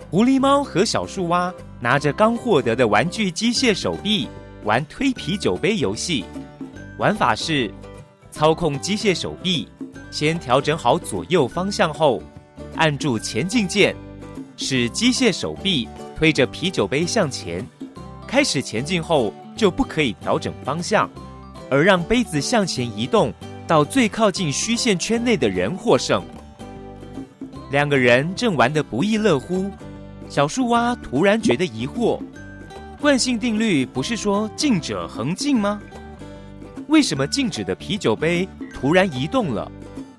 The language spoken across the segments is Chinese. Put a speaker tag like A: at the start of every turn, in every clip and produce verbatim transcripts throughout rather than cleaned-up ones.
A: 狐狸猫和小树蛙拿着刚获得的玩具机械手臂玩推啤酒杯游戏。玩法是操控机械手臂，先调整好左右方向后，按住前进键，使机械手臂推着啤酒杯向前。开始前进后就不可以调整方向，而让杯子向前移动到最靠近虚线圈内的人获胜。两个人正玩得不亦乐乎，小树蛙突然觉得疑惑，惯性定律不是说静者恒静吗？为什么静止的啤酒杯突然移动了？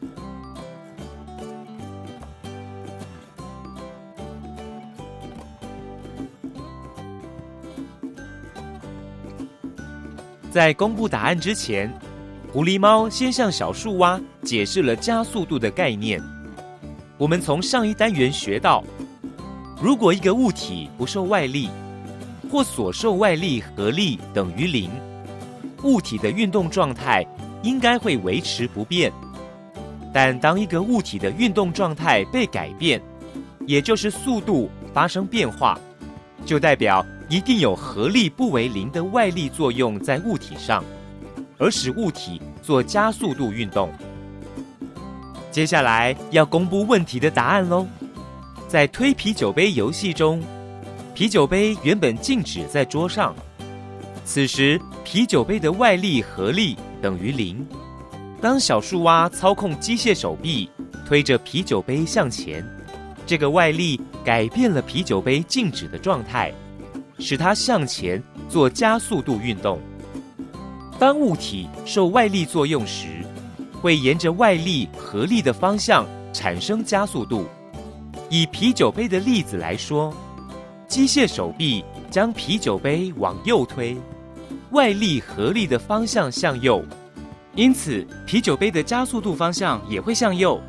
A: 在公布答案之前，狐狸猫先向小树蛙解释了加速度的概念。我们从上一单元学到，如果一个物体不受外力，或所受外力合力等于零，物体的运动状态应该会维持不变。但当一个物体的运动状态被改变，也就是速度发生变化，就代表一定有合力不为零的外力作用在物体上，而使物体做加速度运动。接下来要公布问题的答案咯。在推啤酒杯游戏中，啤酒杯原本静止在桌上，此时啤酒杯的外力合力等于零。当小树蛙操控机械手臂推着啤酒杯向前，这个外力改变了啤酒杯静止的状态，使它向前做加速度运动。当物体受外力作用时，会沿着外力合力的方向产生加速度。以啤酒杯的例子来说，机械手臂将啤酒杯往右推，外力合力的方向向右，因此啤酒杯的加速度方向也会向右。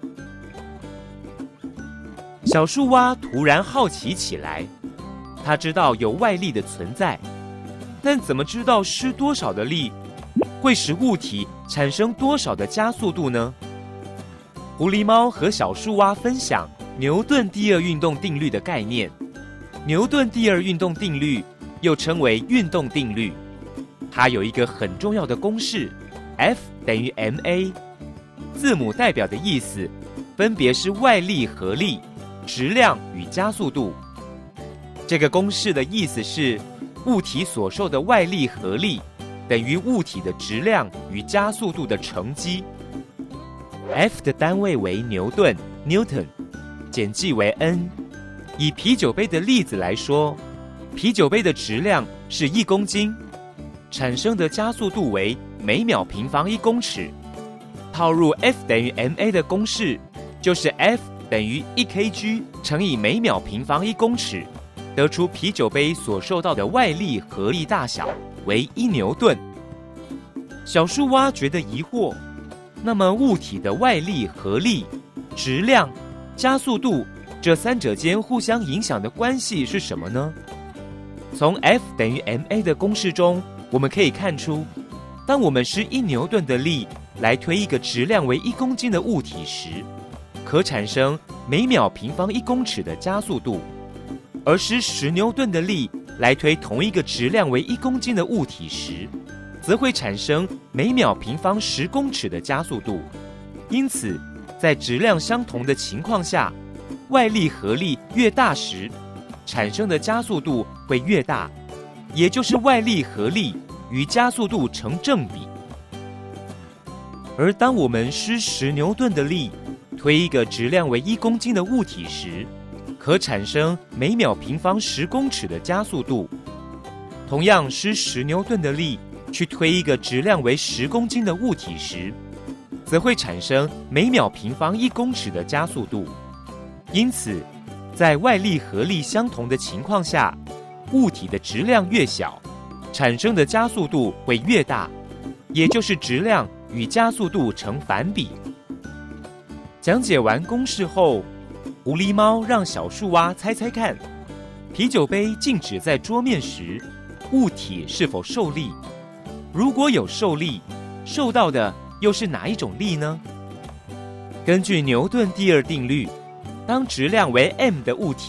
A: 小树蛙突然好奇起来，他知道有外力的存在，但怎么知道施多少的力会使物体产生多少的加速度呢？狐狸猫和小树蛙分享牛顿第二运动定律的概念。牛顿第二运动定律又称为运动定律，它有一个很重要的公式 F 等于 ma， 字母代表的意思分别是外力合力、质量与加速度。这个公式的意思是，物体所受的外力合力等于物体的质量与加速度的乘积。F 的单位为牛顿 Newton， 简记为 N。 以啤酒杯的例子来说，啤酒杯的质量是一公斤，产生的加速度为每秒平方一公尺。套入 F 等于 ma 的公式，就是 F 等于一 kg 乘以每秒平方一公尺，得出啤酒杯所受到的外力合力大小为一牛顿。小树蛙觉得疑惑，那么物体的外力合力、质量、加速度这三者间互相影响的关系是什么呢？从 F 等于 ma 的公式中，我们可以看出，当我们施一牛顿的力来推一个质量为一公斤的物体时，可产生每秒平方一公尺的加速度；而施十牛顿的力来推同一个质量为一公斤的物体时，则会产生每秒平方十公尺的加速度。因此，在质量相同的情况下，外力合力越大时，产生的加速度会越大，也就是外力合力与加速度成正比。而当我们施十牛顿的力推一个质量为一公斤的物体时，可产生每秒平方十公尺的加速度。同样施十牛顿的力去推一个质量为十公斤的物体时，则会产生每秒平方一公尺的加速度。因此，在外力合力相同的情况下，物体的质量越小，产生的加速度会越大，也就是质量与加速度成反比。讲解完公式后，狐狸猫让小树蛙猜猜看，啤酒杯静止在桌面时，物体是否受力？如果有受力，受到的又是哪一种力呢？根据牛顿第二定律，当质量为 m 的物体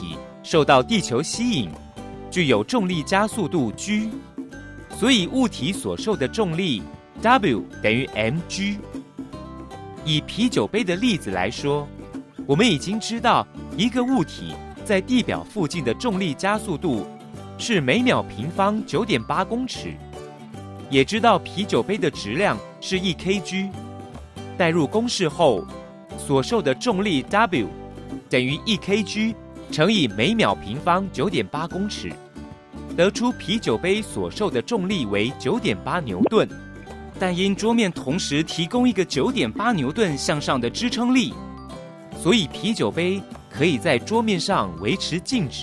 A: 受到地球吸引，具有重力加速度 g， 所以物体所受的重力 W 等于 mg。以啤酒杯的例子来说，我们已经知道一个物体在地表附近的重力加速度是每秒平方 九点八公尺，也知道啤酒杯的质量是一 kg。代入公式后，所受的重力 W 等于一 kg 乘以每秒平方 九点八公尺，得出啤酒杯所受的重力为 九点八牛顿。但因桌面同时提供一个 九点八牛顿向上的支撑力，所以啤酒杯可以在桌面上维持静止。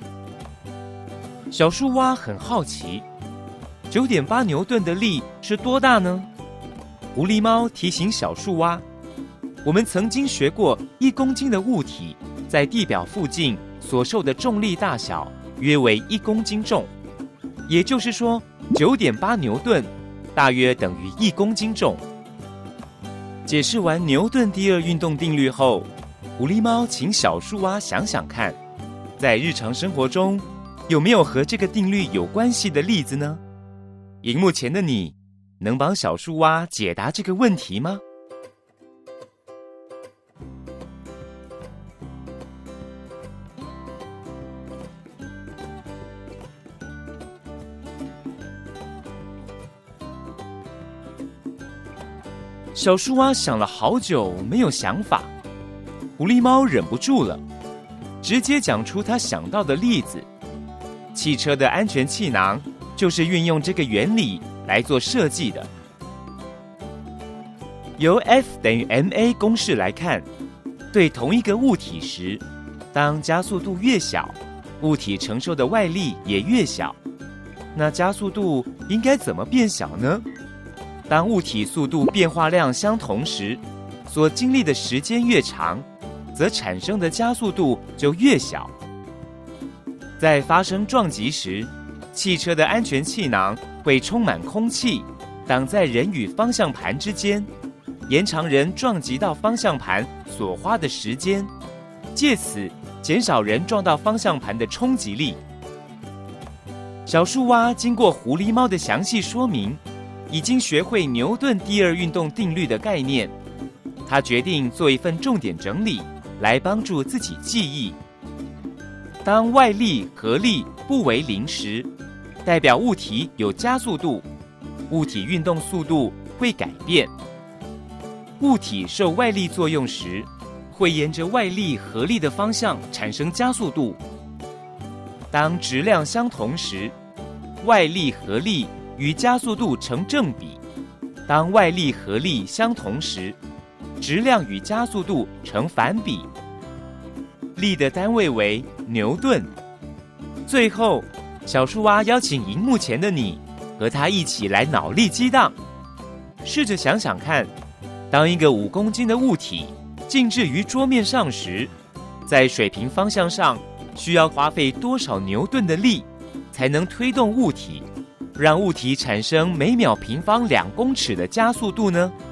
A: 小树蛙很好奇， 九点八牛顿的力是多大呢？狐狸猫提醒小树蛙，我们曾经学过一公斤的物体在地表附近所受的重力大小约为一公斤重，也就是说 九点八牛顿大约等于一公斤重。解释完牛顿第二运动定律后，狐狸猫请小树蛙想想看，在日常生活中有没有和这个定律有关系的例子呢？荧幕前的你能帮小树蛙解答这个问题吗？小树蛙想了好久，没有想法。狐狸猫忍不住了，直接讲出他想到的例子。汽车的安全气囊就是运用这个原理来做设计的。由 F 等于 ma 公式来看，对同一个物体时，当加速度越小，物体承受的外力也越小。那加速度应该怎么变小呢？当物体速度变化量相同时，所经历的时间越长，则产生的加速度就越小。在发生撞击时，汽车的安全气囊会充满空气，挡在人与方向盘之间，延长人撞击到方向盘所花的时间，借此减少人撞到方向盘的冲击力。小树蛙经过狐狸猫的详细说明，已经学会牛顿第二运动定律的概念。他决定做一份重点整理，来帮助自己记忆。当外力和力不为零时，代表物体有加速度，物体运动速度会改变。物体受外力作用时，会沿着外力和力的方向产生加速度。当质量相同时，外力和力与加速度成正比。当外力和力相同时，质量与加速度成反比。力的单位为牛顿。最后，小树蛙邀请荧幕前的你和他一起来脑力激荡，试着想想看，当一个五公斤的物体静置于桌面上时，在水平方向上需要花费多少牛顿的力才能推动物体，让物体产生每秒平方两公尺的加速度呢？